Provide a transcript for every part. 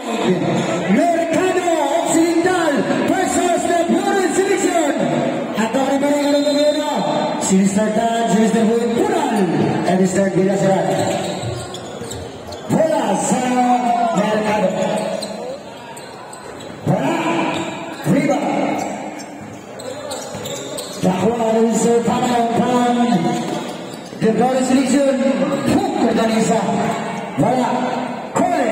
Mercado Occidental versus the Florence Selection. Atau diberikan untuk Beda. Sinister Dan, Sinister Buit Pural. And Mr. Bila Serat. Bola sama Mercado. Bola. Riba. Dahwa unsur paman. The Florence Selection. Pukul Danisa. Bola. Kole.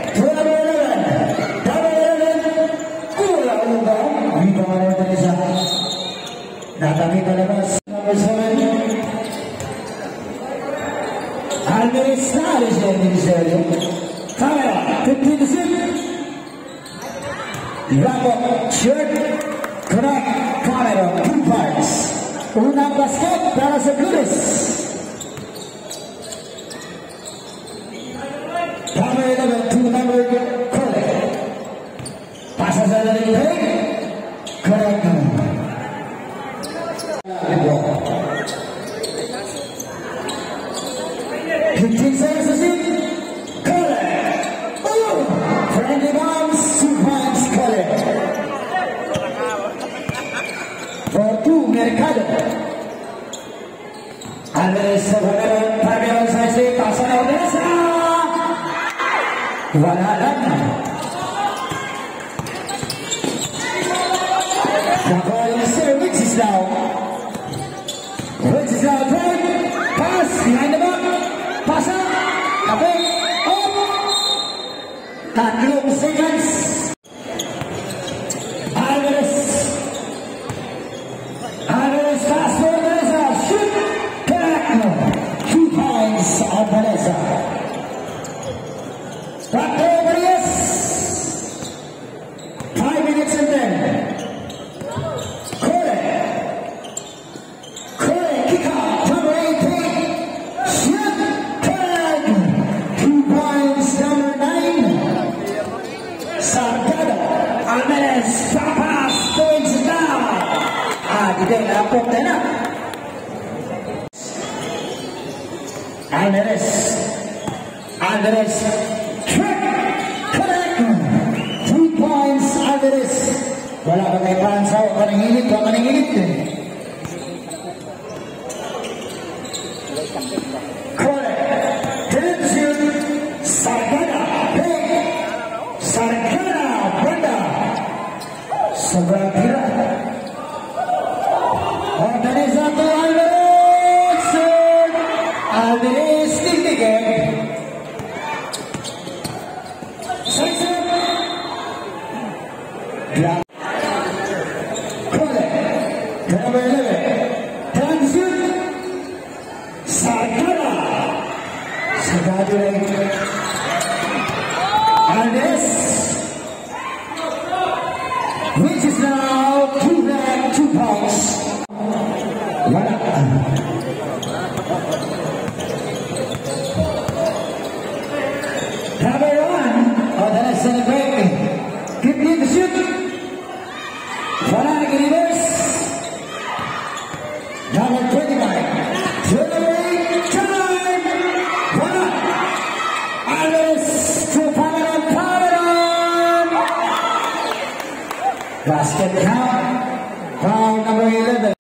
Datang kita lepas nomor 7 Alvarez Sales yang diserang kamera 50 detik Rambut shirt kerak kamera 2 parts unang basket para sa Blues kamera 2 number Kole pasa sa dari kerak 15 seconds to shoot. Color. Oh, friendly bombs. 2 points. Color. For 2, Mercado. Alvarez Pagero Saisi pasan Odessa. Wala lang. The ball is there. Which is now. Which is now. Pass behind the back. Pasa, tapi, oh, 3 seconds. Alvarez pass for Vanessa, shoot, correct. 2 points on Vanessa. Back over, yes. 5 minutes and 10. Kore, kick out, number 18. Shoot. Alvarez, pass, points down. Dia lapok na. Alvarez, trick, correct. 2 points, Alvarez. Wala pa kay Pansaw, maningilip. Correct. Didn't shoot. Sargada, Banda. Sobrang kira. Organiza to Alvarez. Alvarez tinggigan. Sensor. Kole. Number 11. Transition. Sargada. Alvarez. Which is now 2 points. Number 1. Oh, that's celebrating. 15 to shoot. Wala lagi reverse. Number 25. Time. Wala. Alvarez to Pamaran. Basket count. Foul number 11.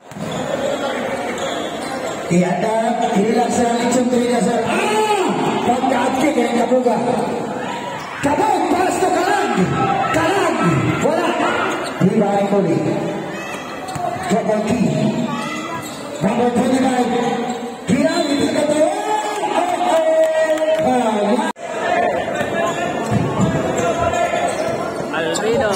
Ihadap, hilang serang Licung Terina Sir. Pagkakit yang kabuga. Kabog, pass to Kalag. Wala. Dibahay muli. Double key. Number 29. Kilang, ito ka to. Alvino.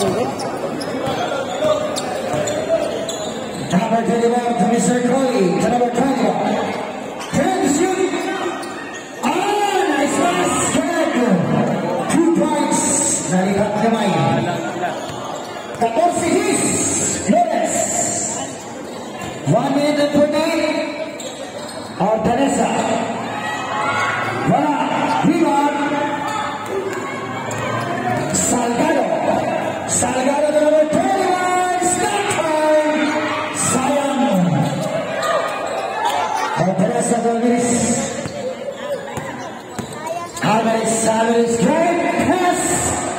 Number 21 to Mr. Coley. To number 21. 10 to shoot. Nice pass. 2 points. Nalipat kamay. 14 hits. Flores. 1 minute and 20. Ordanesa. Wala. Rebound. Salgado to number 21. Stop time. Sayang. Ordanesa Alvarez. Alvarez. Great pass.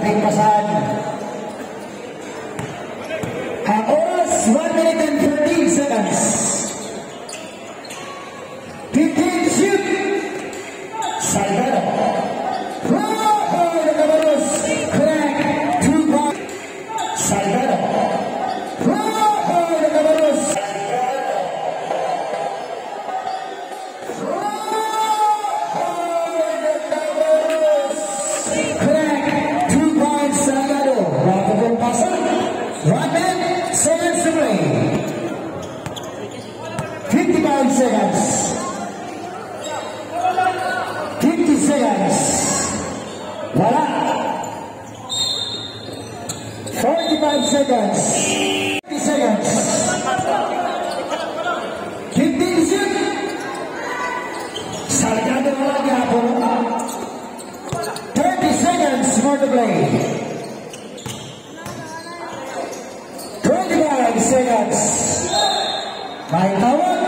ating pasahan. Ang oras, 1 minute and 13 seconds. 15 shoot. Salgado. Nakabalos. Correct. 2 points. Salgado. Nakabalos. Correct. 2 points. Salgado. Rapid pasan. 1 minute, 7 to play. 55 seconds. 50 seconds. Wala. 45 seconds. 50 seconds. 15 shoot. Salgado wala gapon. 30 seconds more to play. 25 seconds. May tawag.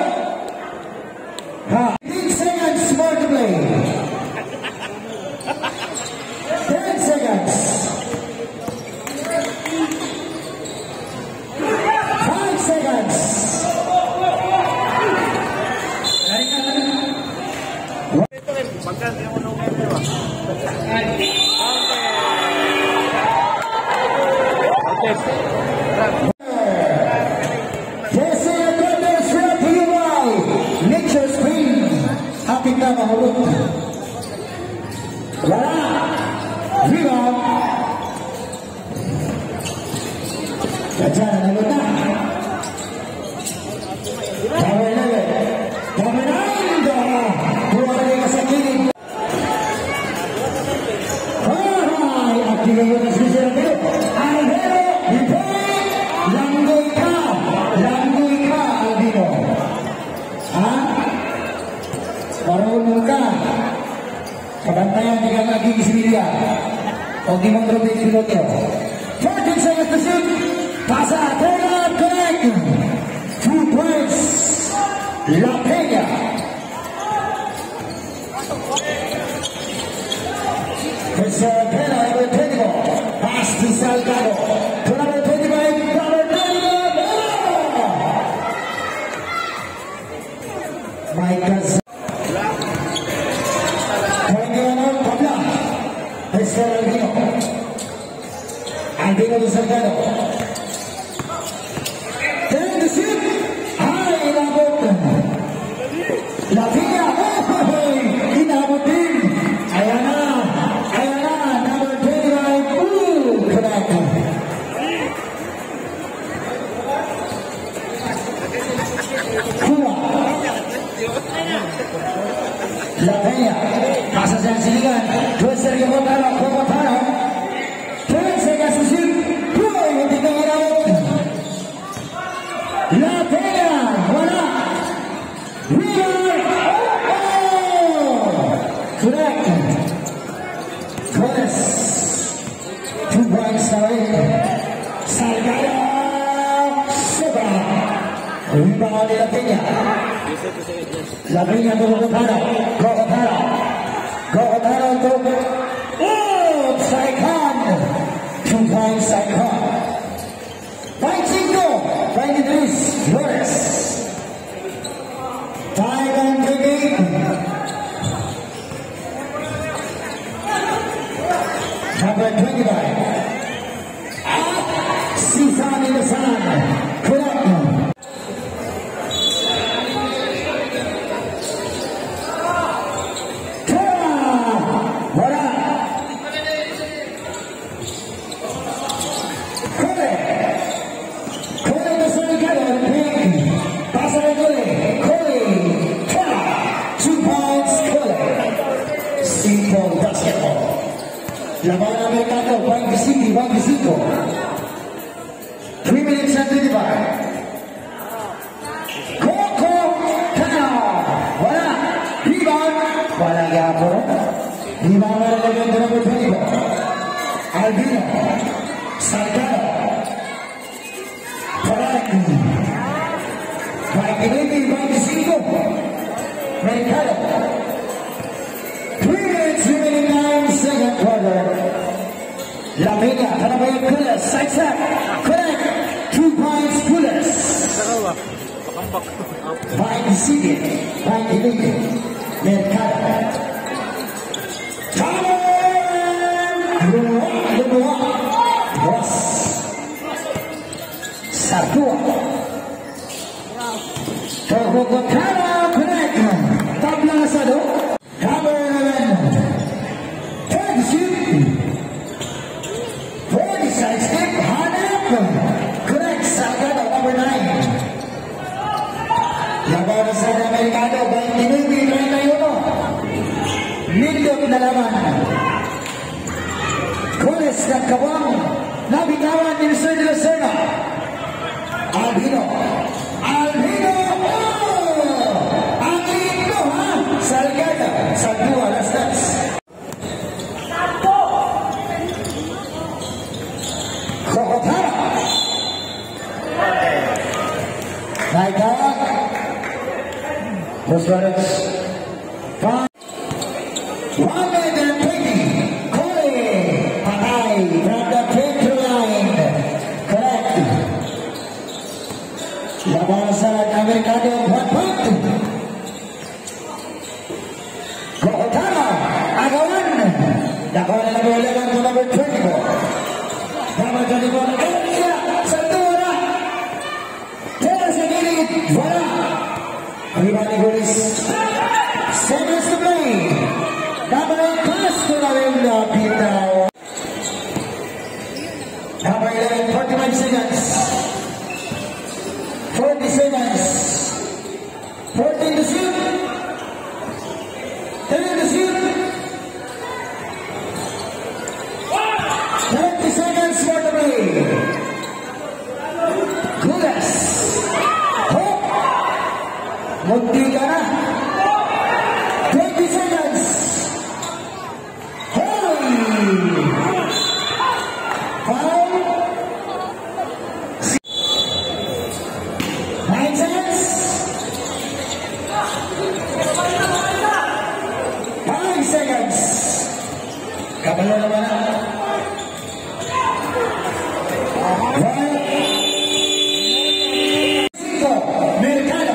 15 seconds more to play. 10 seconds. 5 seconds. Wala. Rebound. Kacana nalita. Kawin na yun. Kawin na yun. Buwan na sa kilig. Ay, aktiga yun ang sisira dito. Alvero, Hipoy, langgoy ka. Langgoy ka, Albino. Ha? Marunong ka. Kabantayan di ka magiging sibilya. O di mong drobin si Loteo. 14 seconds to shoot. Pasa, turn up, correct. 2 points. La Peña. Pena, number 24. Pass to Salgado. To number 25, number 25. Michael Albino de Salgado. Turn the shoot. Ay, inabot. La Villa. Inabot din. Ayan na. Ayan na. Number 25. Correct. Cuba. La Villa. Pasa sa siligan. Dua Sergio Botaro. Botaro. La Peña, wala. Correct. Torres. 2 points na rin. Salgado. Sobra. Rebound ni La Peña. La Peña to Gotaro. Gotaro to Saikhan. 2 points Saikhan. 23 Flores. 5 and 28. Number 25. Season in the sun. Correct. La bola americana, 25. 3 minutes and 25. Coco, Kano. Wala. Rebound. Wala gapo. Rebound na lang yung number 24. Albino. Salgado. Correct. 25. Mercado. 3 minutes remaining now in second quarter. La Vega, Panamaya Coolers, side step, correct, 2 points Coolers. By the city, by the league, Mercado. Ross. Sartua. Togokotara, correct. Tabla sado. Cameron. Third shoot. 40 side step, Hanap. Correct, Salgado, number 9. Laban sa Amerikano, 29-31. Lindot na laban. Coolers ng Kawang. Nabitawan ni Sergio Serna. Albino. Albino. Oh! Albino, ha? Salgado. Salgado, last dance. Kokotara. Naikawa. Los Suarez. 120. Cole. Patay. From the center line. Correct. Laban sa Amerikano. 1 point. Kokotara. Agawan. Nakuha na bola ng number 24. Number 24. Elia. Santura. Tera sa gilid. Wala. Ribani Golis. Seconds to play. Number 8 pass to the window. Number 11, 45 seconds. 40 seconds. 14 to shoot. 10 to shoot. 20 seconds for the play. Goodness. Hope. Munti ka na. 20 seconds. Holy. 5. 9 seconds. 5 seconds. Kabalo naman na. 5. Mercado.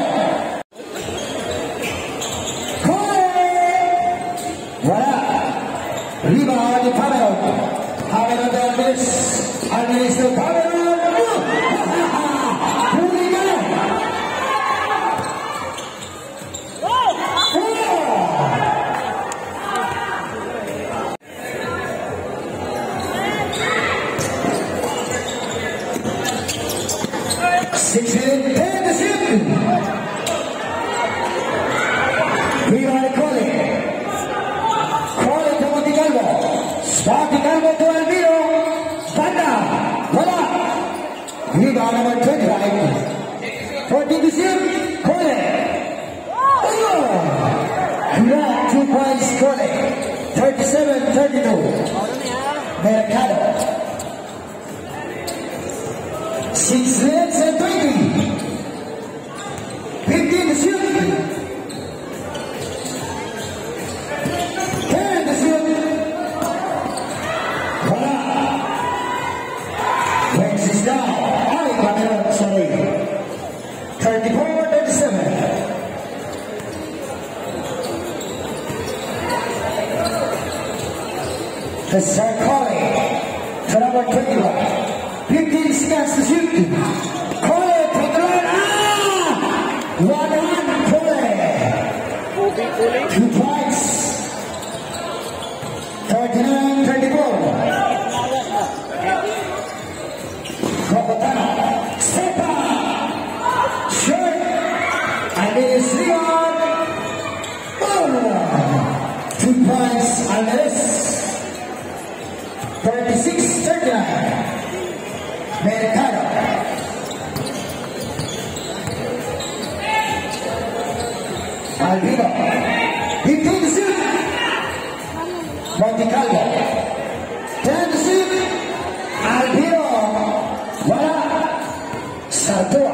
Wala. Rebound ni Cameron. Cameron down this. Andres to Cameron. Huli ka na. 6 minutes. 10 to shoot. Rebound Cole. Swati Calvo to Albino. Banda. Wala. Rebound number 25. 14 to shoot. Cole. Grab 2 points Cole. 37-32. Mercado. 6 minutes and 20. 15 to shoot. 10 to shoot. Down. Ay, Cameron, sorry. 34-37. The Sarkari to number 21. 15 seconds to shoot. Cole, take the run. 1-1, Cole. 2 points. 39-34. Kokotara, Sepa, Shirt, Andres Leon, 2 points, Andres, 36-39, Mercado, Albino, 15 to shoot, Monticalvo, 10 to shoot, Albino, wala. Sartua.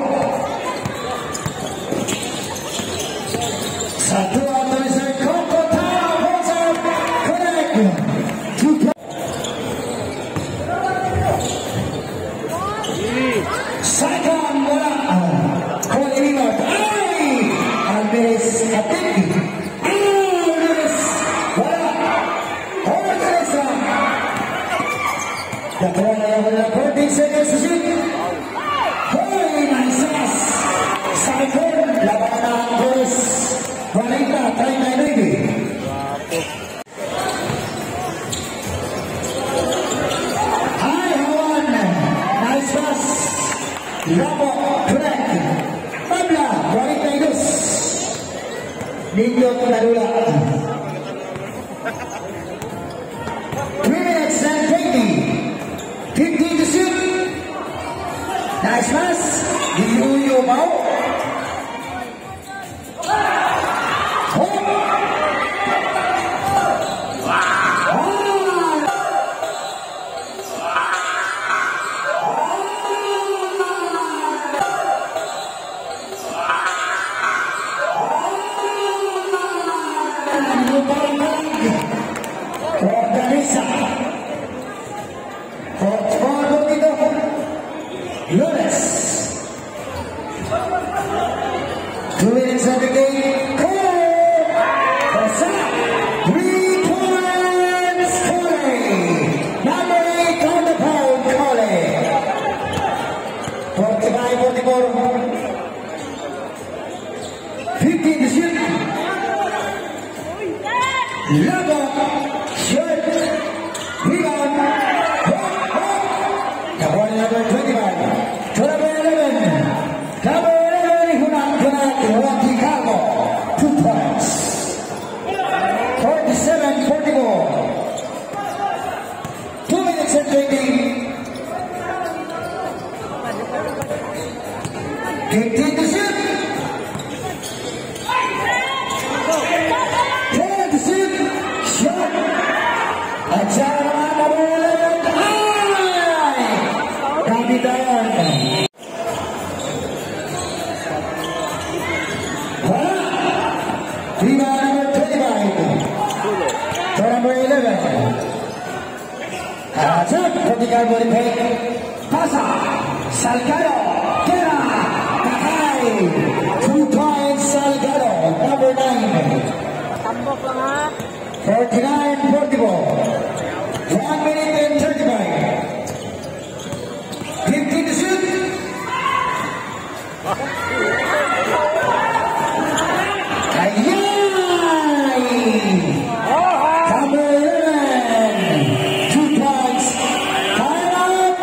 Sartua to isa Kokotara. Correct. adalah 14 seconds to shoot. Holy nice pass. Cycle labanan terus. Wanita 39. Hai Hawan. Nice pass. Lombok correct. Tabla wanita Idus. Ninjo Tarula. 3 minutes and 20. 15 to shoot. Nice pass. Diuyu mau. Organiza. Lunes. 2 minutes of the game. Cole. 3 points. Cole. Number 8 on the pound. Cole. 45-44. 15 to shoot. Logo. Shoot. Rebound. Number 25. Number 11. Number 11. Juan Ricardo. 2 points. 47-44. 2 minutes and 20. 15 to shoot. 10 to shoot. Shot. Acara number 11. Kapitan. Rebound number 25. Number 11. Jump from the guard body pick. Pasa. Salgado. Kera. Takai. 2 points Salgado. Number 9. 49-44. 1 minute and 35. 15 to shoot. Number 11. 2 points. Time out.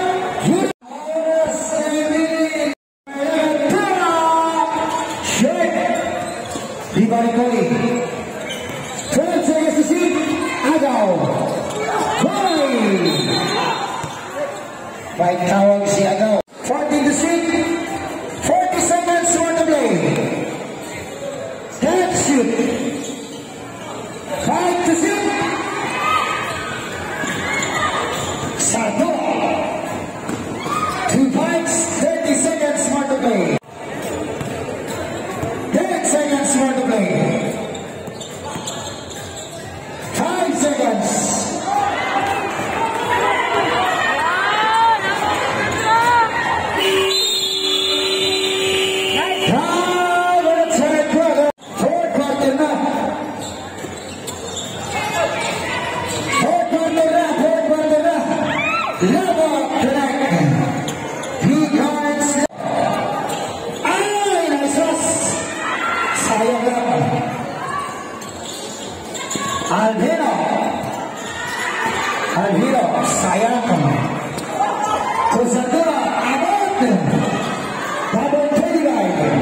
Rebound Cole. 12 seconds to shoot. Agaw. Cole. Right tawag si Agaw. 14 to shoot. 40 seconds more to play. 10 to shoot. 5 to shoot. Satu. 2 points. 30 seconds more to play. 10 seconds more to play. 5 seconds. Alviro, sayang. Kusandura, abad. Double 25.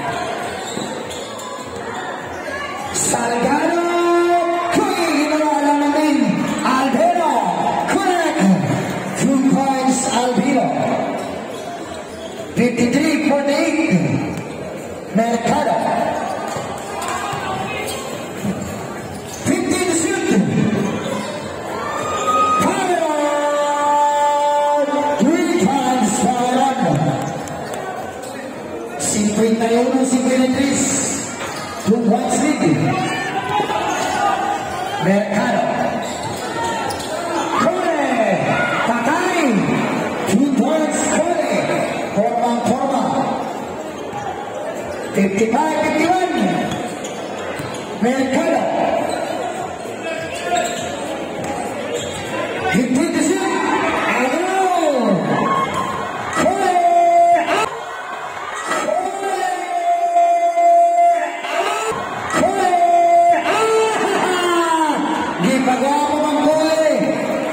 Salgado, Kui, ginawa lang namin. Alviro, correct. 2 points, Alviro. 53-48. Mercado. 15 to shoot. 51-53. 2 points lead. Mercado. Cole. Takai. 2 points Cole. Forma. 55-51. Mercado. 15 to shoot. Agaw.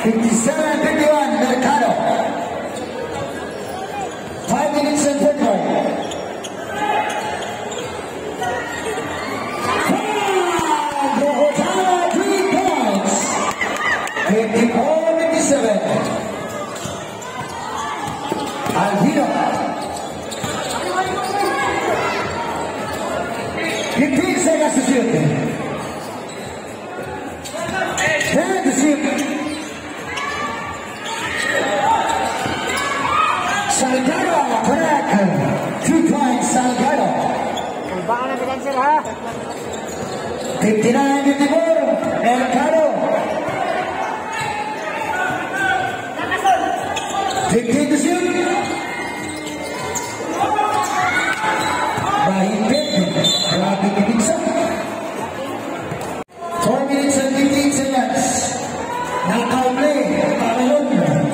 57-51, Mercado. 5 minutes and 45. Bogotá, 3 points. 54-57. Alvino. 15 seconds to shoot. 10 to shoot. Salgado, correct. 2 points, Salgado. 59-54, Mercado. 15 to shoot. Mahigpit. Grabe pinigsa. 4 minutes and 15 seconds. Knockout play. Pamayon.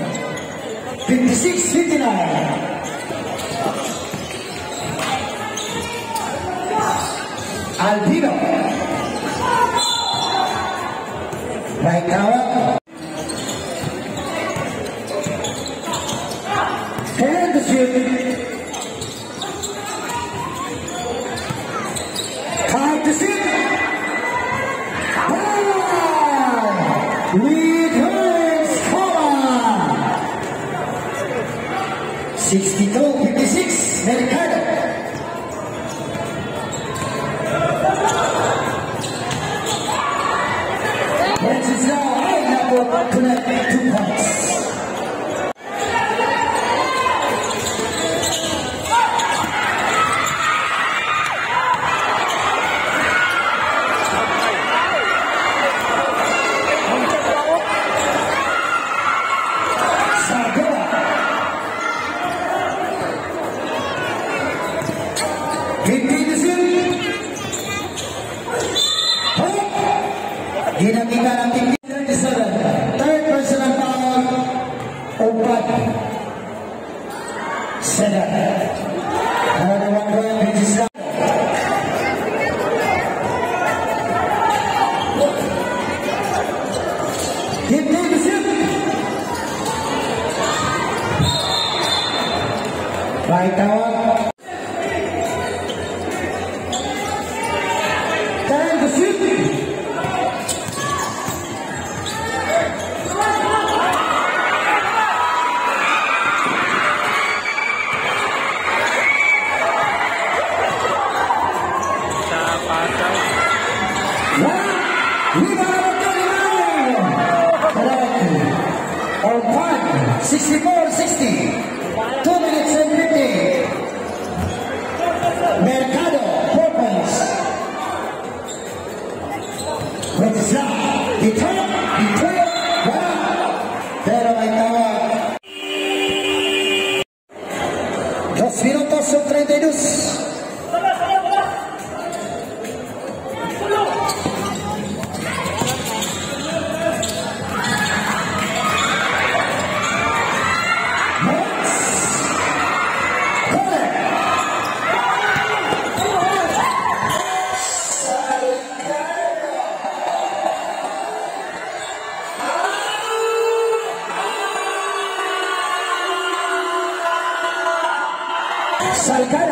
56-59. Albino. Right now. 10 to shoot. 5 to shoot. Returns, come on. 62-56, Mercado. Francis now, I connect 2 points. Dinamika ng team 37. Third personal foul. Opat. Sedan. Another one going, which is down. Hit the shoot. Right now. 10 to shoot. On time, 64-60, 2 minutes and 50. Mercado, 4 points. Retzla, return, wala. Pero ay tawa. 2 minutos son 32. Salgado.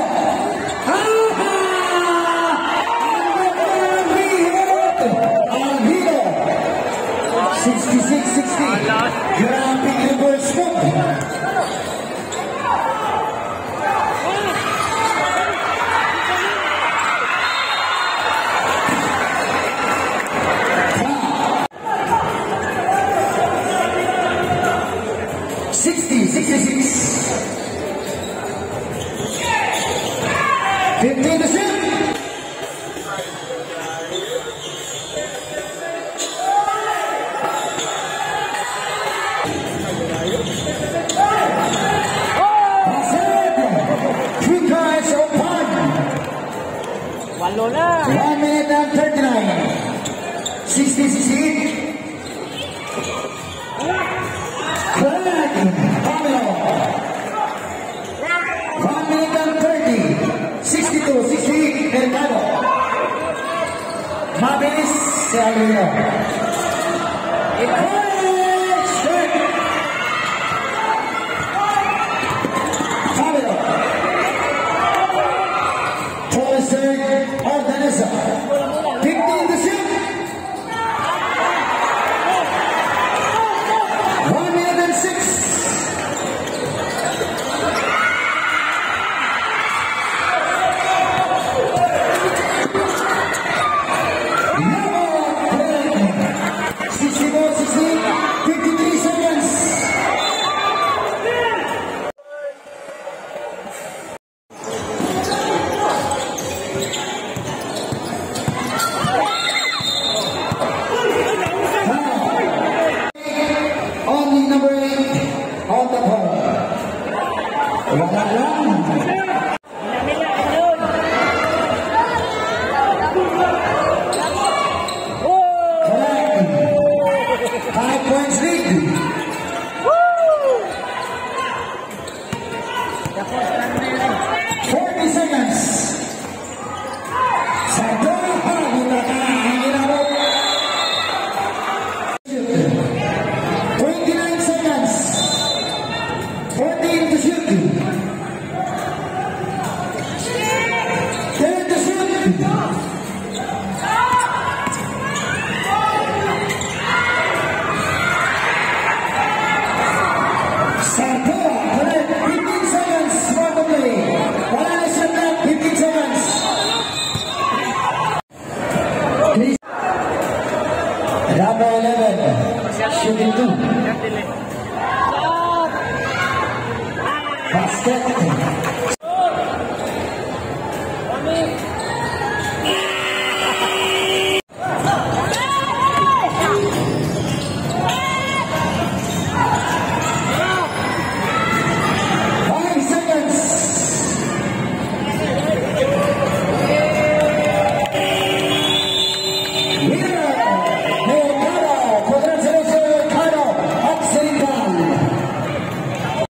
Alvino. 66-60. Grabbing the ball smoke. Walo na. 1 minute and 39. 60-60. Correct. Pamelo. 1 minute and 30. 62-60. Mercado. Mabilis si Alvino.